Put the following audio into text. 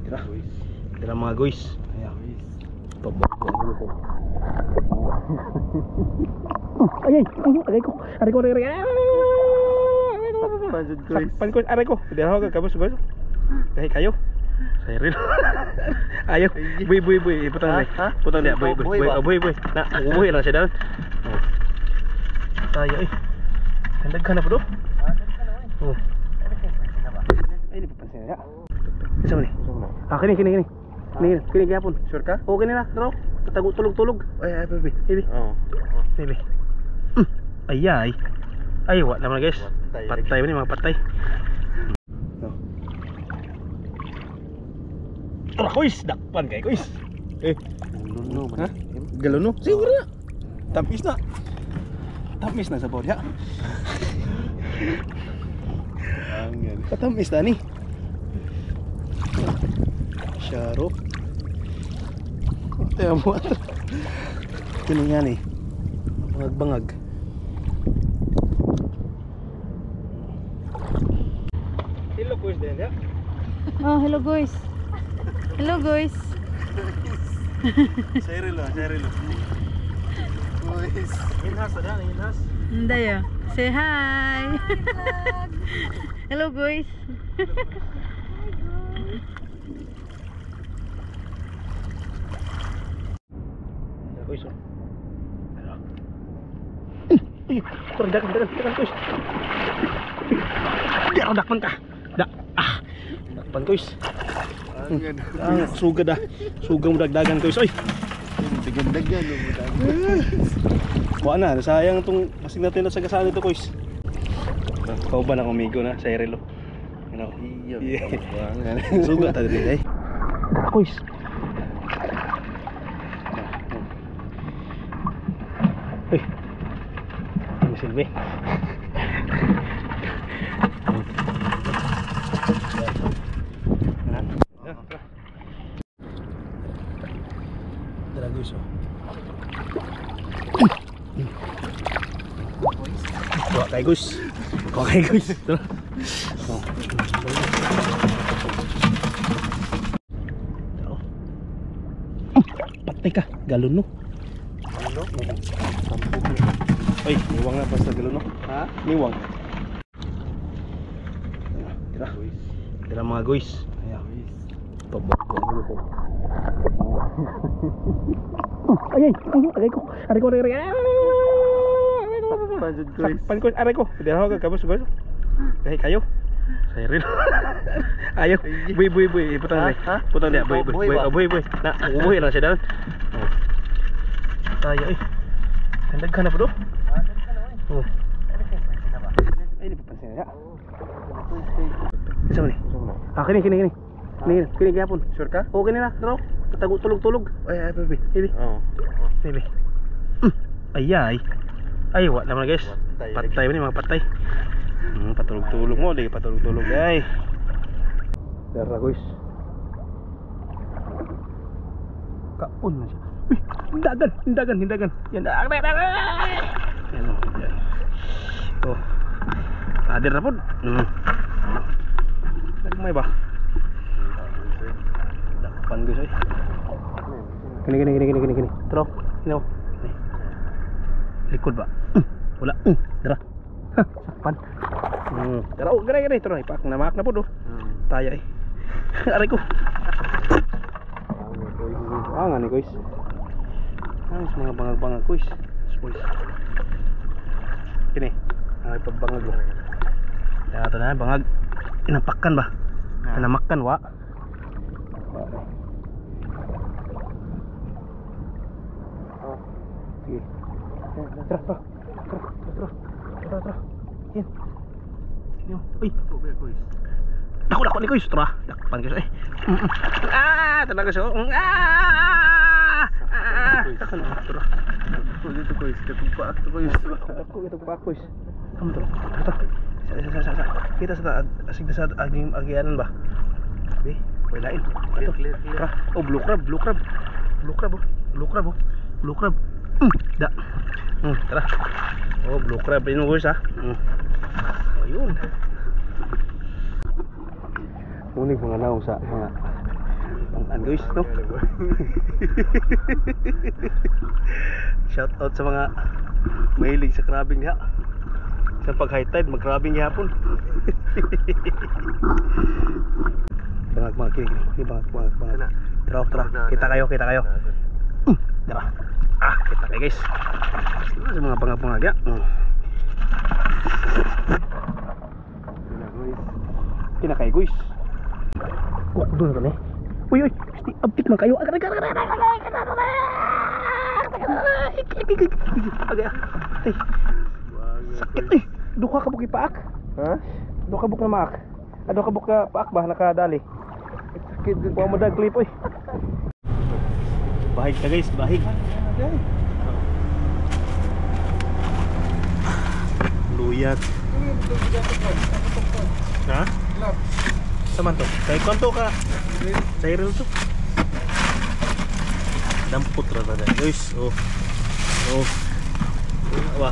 Tira. Tira mga guys. Ayan. Pabago ang luto. Ay, aray ko. Aray ko. Sakpan ko. Aray ko. Hindi ako kagabos guys. Kahit kayo. Saya rin. Ayo. Buy. Putang dia. Putang dia. Buy. Nak, buy lang siya daw. Tayo eh. Kandag-kanap do. Oh. Ay, di pa pansin ya. Isa mo ni? Kini. Kini gapon. Sure ka? Okay na. Tara. Katago tulog. Ay, baby. Oo. Baby. Ay. Ay, wa naman guys. Patay ni mga patay. No. Tara, guys, dakpan kay guys. Galuno man. Ha? Galuno? Siguro na. Tamis na sa bodya. Katamis na ni. Syaro. Tayo mo ato. Kini nga ni. Bangag. Hello guys din ya. Oh, hello guys. Serilo. Guys, inhas. Hindi ya. Say hi. Hello guys. Guys, kurang dagan guys. Biar dakpan ka. Dakpan guys. Suga dah. Suga mo dagdagan guys. Oy. Dagan mo dagdagan. Wa na, sayang tong masig natin na sa kasali to guys. Kau ba na kumigo na sa Erelo? Ano? Iya. Suga ta diri ay. Guys. Ini silbi. Guys, Kuha kay guys. Tara. Patay ka, galon no. Ay, niwang na basta galon no. Ha? Niwang. Tira mga guys. Ayan. Pabago ang luto. Ay, aray ko. Sakpan ko. Aray ko. Hindi ako kagabos guys. Kahit kayo. Saya rin. Ayo. Buy. Putang dia. Buy. Nak, buy lang siya daw. Tayo eh. Kandag-kanap do. Oh. Ay, di pa pansin ya. Isa mo ni? Kini gapon. Sure ka? Okay na. Tara. Katago tulog. Ay, baby. Oo. Baby. Ay, wa naman guys. Patay ni mga patay. Patulog-tulog mo, di patulog-tulog ay. Tara guys. Kaon na siya. Hindagan. Yan. Oh. Hadir na po. Nagmay ba? Dakpan guys ay. Kini. Tro. Sino? Likod ba? Wala. Dara. Sakpan. Dara. Gani. Tro. Ipak na mak na po do. Taya ay. Aray ko. Angan ni guys. Ang mga bangag guys. Boys. Kini. Ay pagbangag ko. Dato na bangag. Inapakan ba? Inamakan wa. Sige. Tara. Yan. Uy. Dako ni guys. Tara. Dakpan guys. Tenang guys. Tara. Dito guys. Ketumpak guys. Ketumpak guys. Kamu tuh. Kita asik sa agianan ba? Be, lain. Tara. Oh, blue crab. Da. Tara. Oh, blue crab ini guys ha. Ayun. Unik mga naong sa mga Ang guys, no? Shout out sa mga mahilig sa crabbing ha. Sa pag high tide, mag crabbing hapon. Bangag, kini bangag. Tara, kita kayo. Tara. Kita kayo guys. Sa mga bangag ya. Kina kayo guys. Doon kami. Uy, update man kayo. Sakit eh. Duha ka buk ipaak? Ha? Duha ka buk na maak? Duha ka buk na paak ba nakadali? Sakit din po mo dag clip oy. Bahig ka guys, bahig. Luyat. Ha? Saman to? Kay konto ka? Cyril to? Dampot rata dyan guys. Wah.